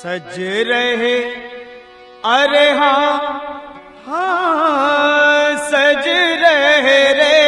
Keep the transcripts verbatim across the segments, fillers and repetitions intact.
सज रहे, अरे हाँ हाँ सज रहे रे,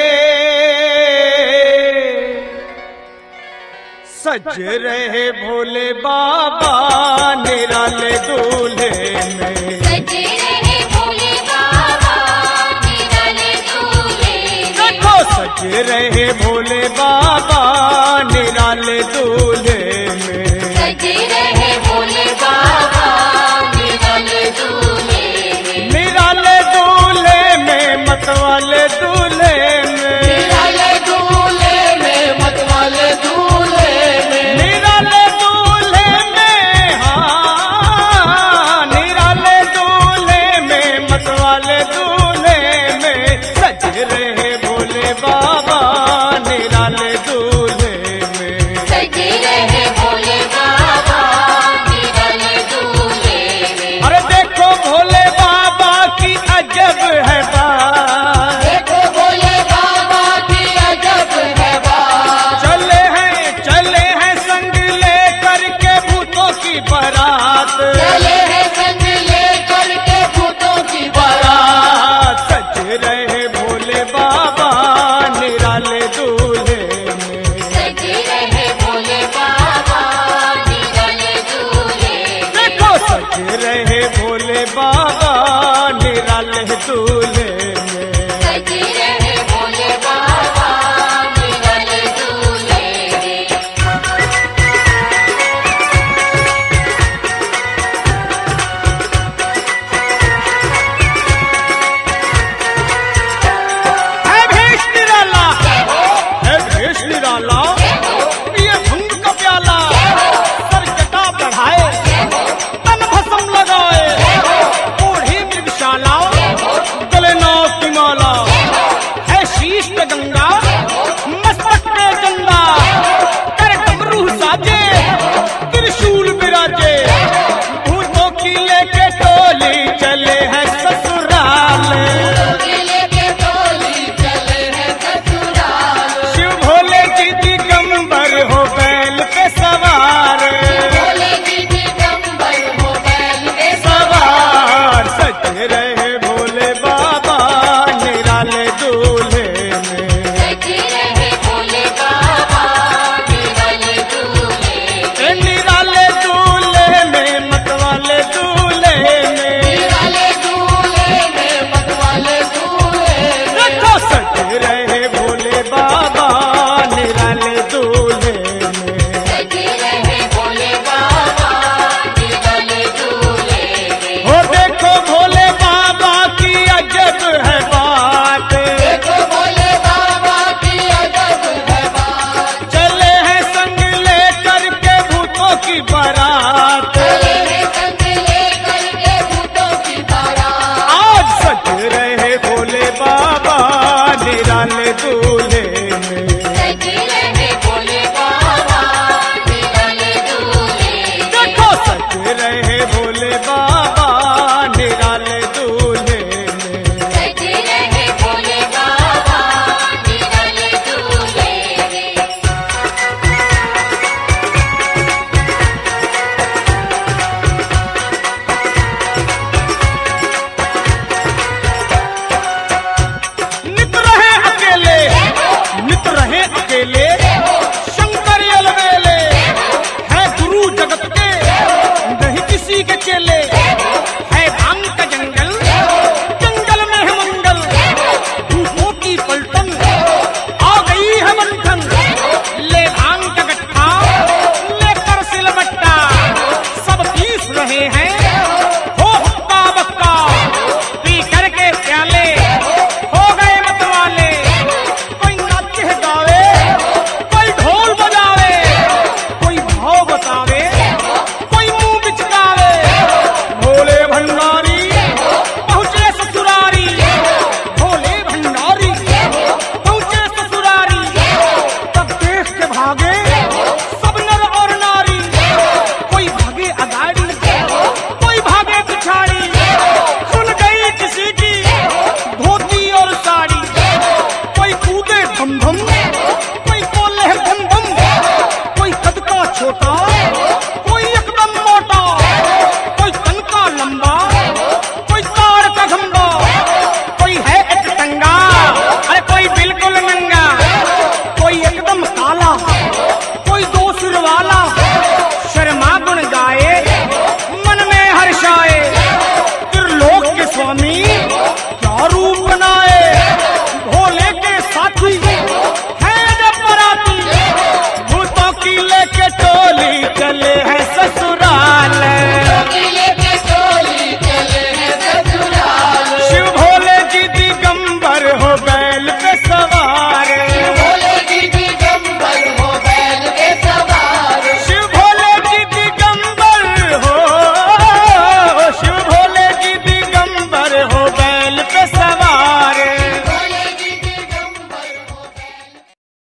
सज रहे भोले बाबा निराले दूल्हे में, सज रहे भोले बाबा निराले दूल्हे में, देखो सज रहे भोले बाबा निराले दूल्हे में, सज रहे भोले बाबा निराले दूल्हे में, निराले दूल्हे में मतवाले दूल्हे में, निराले दूल्हे में मतवाले दूल्हे में, निराले दूल्हे में, हाँ निराले दूल्हे में मतवाले दूल्हे में, सज रहे भोले बाबा निराले दूल्हे में, सज रहे भोले बाबा निराले दूल्हे में। अरे देखो भोले बाबा की अजब है बात, देखो भोले बाबा की अजब है बात, चले हैं चले हैं संग लेकर के भूतों की बारात, चले हैं संग लेकर के भूतों की बारात, सज रहे भोले बाबा निराले दूल्हे में, सज रहे भोले बाबा निराले दूल्हे में, देखो सज रहे भोले बाबा निराले दूल्हे में, सज रहे भोले बाबा निराले दूल्हे में। है भेष निराला, है भेष निराला, ये भंग का प्याला, सर जटा बढ़ाए, तन भस्म लगाए, ओढ़ी मृगशाला, गले नाव की माला, है शीश पे गंगा, मस्तक पे चंदा, कर डमरू साजे, त्रिशूल विराजे, भूतों की लेके टोली चले हैं ससुराल, किले के टोली चले हैं ससुराल, शिव भोले जी दिगंबर हो बैल पे सवार, भोले जी दिगंबर हो बैल पे सवार, सज रहे भोले बाबा निराले दूल्हे में, सज रहे भोले बाबा निराले दूल्हे में, ए निराले दूल्हे में मतवाले दूल्हे में, निराले दूल्हे में मतवाले दूल्हे में, देखो सज रहे भोले बाबा निराले दूल्हे में, सज रहे भोले बाबा निराले दूल्हे में। हो देखो भोले बाबा की अजब है बात, देखो भोले बाबा की अजब है बात, चले हैं संग लेकर के भूतों की बारात,